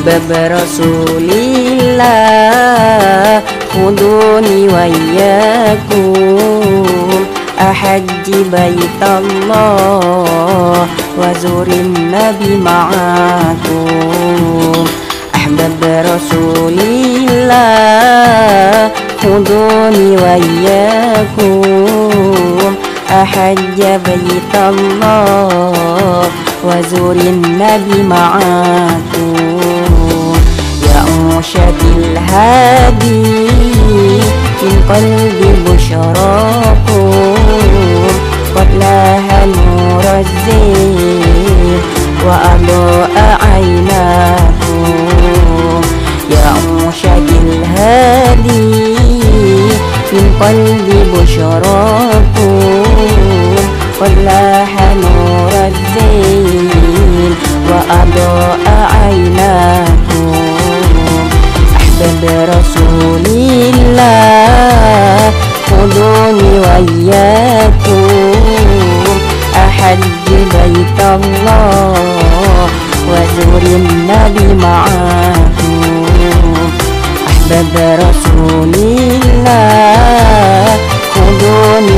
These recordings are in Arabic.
أحباب رسول الله خذوني وإياكم أحج بيت الله وزور النبي معاكم. أحباب رسول الله خذوني وإياكم أحج بيت الله وزور النبي معاكم. يا أرشد الهادي من قلبي بشراكم قد لاها نور الزين وأضاء عيناكم. يا أرشد الهادي من قلبي بشراكم قد لاها نور الزين وأضاء عيناكم. أحباب رسول الله خذوني وإياكم أحج بيت الله وزور النبي معاكم. أحباب رسول الله خذوني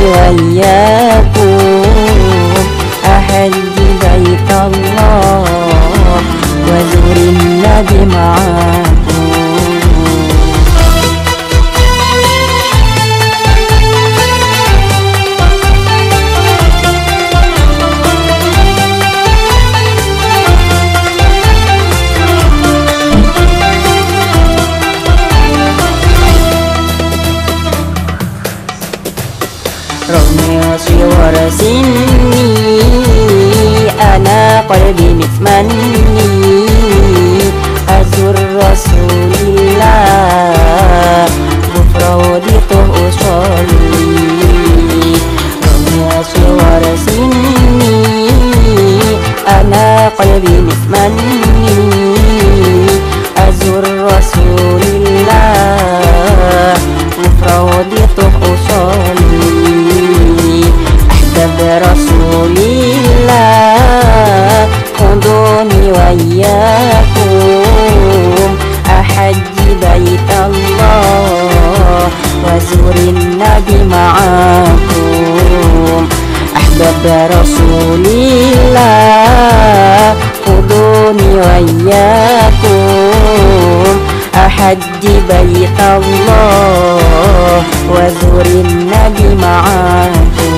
وإياكم أحج بيت الله وزور النبي معاكم. رغم صغر سني أنا قلبي متمني أزور رسول الله بفرودته أصلي. رغم صغر سني أنا قلبي متمني أزور رسول الله بفرودته أصلي. أحباب رسول الله خذوني وإياكم أحج بيت الله وزور النبي معاكم. أحباب رسول الله خذوني وإياكم أحج بيت الله وزور النبي معاكم.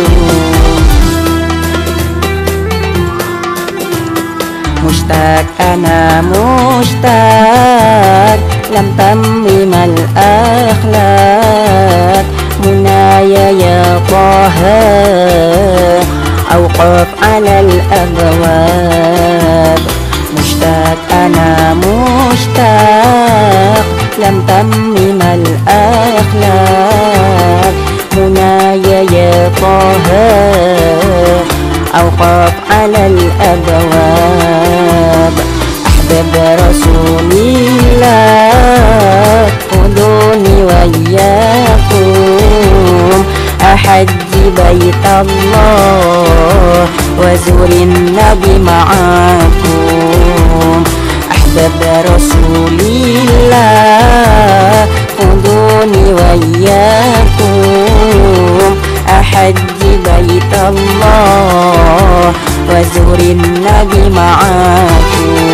مشتاق أنا مشتاق لم تمم الأخلاق منايا يا طه أوقف على الأبواب. مشتاق أنا مشتاق لم تمم الأخلاق منايا يا طه أوقف على الأبواب. أحباب رسول الله خذوني وإياكم أحج بيت الله وزور النبي معاكم. أحباب رسول الله خذوني وإياكم أحج بيت الله وزور النبي معاكم.